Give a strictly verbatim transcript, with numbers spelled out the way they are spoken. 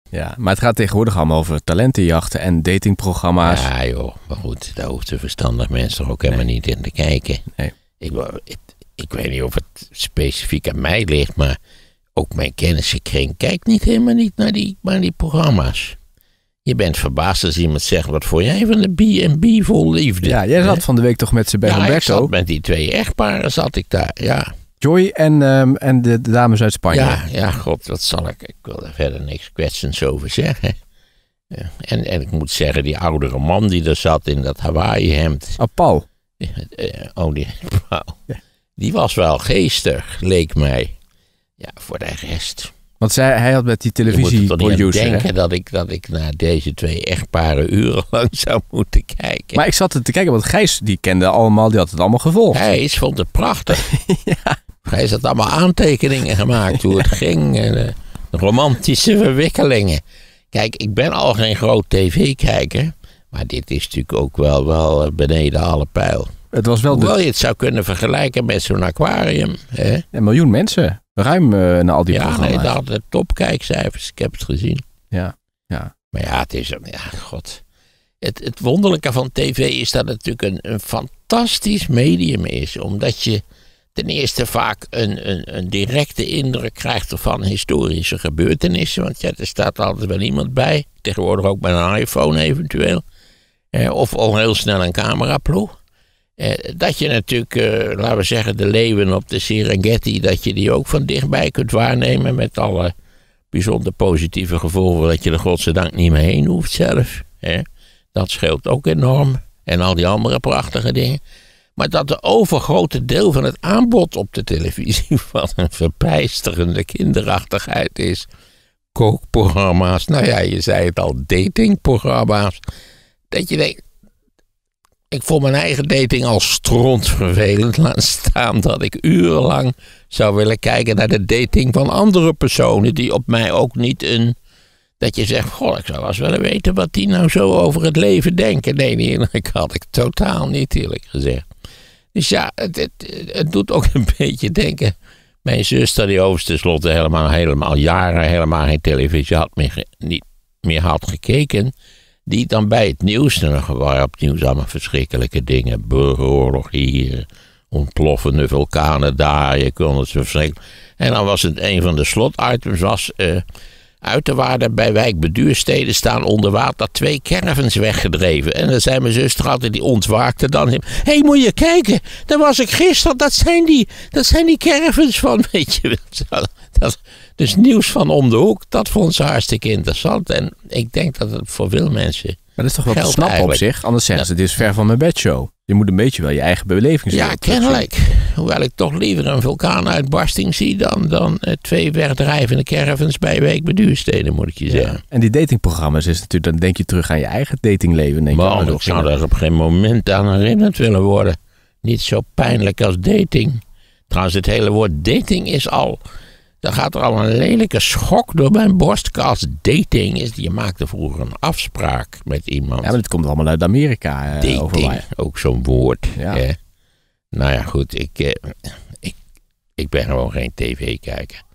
Ja, maar het gaat tegenwoordig allemaal over talentenjachten en datingprogramma's. Ja joh, maar goed, daar hoeft een verstandig mens toch ook helemaal nee. niet in te kijken. Nee. Ik, ik, ik weet niet of het specifiek aan mij ligt, maar ook mijn kennissenkring kijkt niet helemaal niet naar die, naar die programma's. Je bent verbaasd als iemand zegt, wat vond jij van de B en B vol liefde? Ja, jij zat hè? van de week toch met ze bij ja, Roberto? Ja, ik zat met die twee echtparen, zat ik daar, ja. Joy en, um, en de, de dames uit Spanje. Ja, ja, god, wat zal ik, ik wil er verder niks kwetsends over zeggen. Ja, en, en ik moet zeggen, die oudere man die er zat in dat Hawaii hemd. Oh, Paul. Uh, oh, die, Paul. Ja. Die was wel geestig, leek mij. Ja, voor de rest. Want zij, hij had met die televisieproducer. Je moet er niet aan denken dat ik, dat ik naar deze twee echtparen urenlang zou moeten kijken. Maar ik zat er te kijken, want Gijs die kende allemaal, die had het allemaal gevolgd. Gijs vond het prachtig. Ja. Gijs had allemaal aantekeningen gemaakt hoe het ging. En de, de romantische verwikkelingen. Kijk, ik ben al geen groot tv-kijker. Maar dit is natuurlijk ook wel, wel beneden alle pijl. Het was wel Hoewel de... je het zou kunnen vergelijken met zo'n aquarium. Hè? Een miljoen mensen. Ruim uh, naar al die ja, programma's. Ja, nee, dat hadden topkijkcijfers. Ik heb het gezien. Ja, ja. Maar ja, het is... Ja, god. Het, het wonderlijke van tv is dat het natuurlijk een, een fantastisch medium is. Omdat je ten eerste vaak een, een, een directe indruk krijgt van historische gebeurtenissen. Want ja, er staat altijd wel iemand bij. Tegenwoordig ook met een iPhone eventueel. Eh, of al heel snel een cameraploeg. Eh, dat je natuurlijk, eh, laten we zeggen, de leeuwen op de Serengeti, dat je die ook van dichtbij kunt waarnemen met alle bijzonder positieve gevolgen, dat je er godzijdank niet meer heen hoeft zelf. Hè? Dat scheelt ook enorm. En al die andere prachtige dingen. Maar dat de overgrote deel van het aanbod op de televisie van een verbijsterende kinderachtigheid is. Kookprogramma's, nou ja, je zei het al, datingprogramma's. Dat je denkt, ik vond mijn eigen dating al strontvervelend, laat staan dat ik urenlang zou willen kijken naar de dating van andere personen die op mij ook niet een... Dat je zegt, goh, ik zou wel eens willen weten wat die nou zo over het leven denken. Nee, nee, ik had ik totaal niet, eerlijk gezegd. Dus ja, het, het, het doet ook een beetje denken. Mijn zuster, die overigens tenslotte helemaal, helemaal jaren helemaal geen televisie had meer, niet meer had gekeken. Die dan bij het nieuws, dan waren op het nieuws allemaal verschrikkelijke dingen. Burgeroorlog hier, ontploffende vulkanen daar, je kon het zo verschrikkelijk. En dan was het een van de slotitems was... Uh, Uiterwaarden bij wijk Beduurstede staan onder water twee caravans weggedreven. En dan zei mijn zuster altijd, die ontwaakte dan. Hé, hey, moet je kijken, daar was ik gisteren, dat zijn die, dat zijn die caravans van, weet je wel. Dat, dus nieuws van om de hoek, dat vond ze hartstikke interessant. En ik denk dat het voor veel mensen... Maar dat is toch wel te snappen op zich? Anders zeggen ze, dit is ver van mijn bedshow. Je moet een beetje wel je eigen beleving zien. Ja, kennelijk. Hoewel ik toch liever een vulkaanuitbarsting zie dan, dan uh, twee wegdrijvende caravans bij Wijk Beduurstede, moet ik je zeggen. Ja. En die datingprogramma's is natuurlijk, dan denk je terug aan je eigen datingleven. Denk Man, je, ik zou daar op geen moment aan herinnerd willen worden. Niet zo pijnlijk als dating. Trouwens, het hele woord dating is al... Dan gaat er al een lelijke schok door mijn borstkast. Dating is, je maakte vroeger een afspraak met iemand. Ja, maar dit komt allemaal uit Amerika. Uh, Dating, over ook zo'n woord. Ja. Hè? Nou ja, goed, ik, eh, ik, ik ben gewoon geen tv-kijker.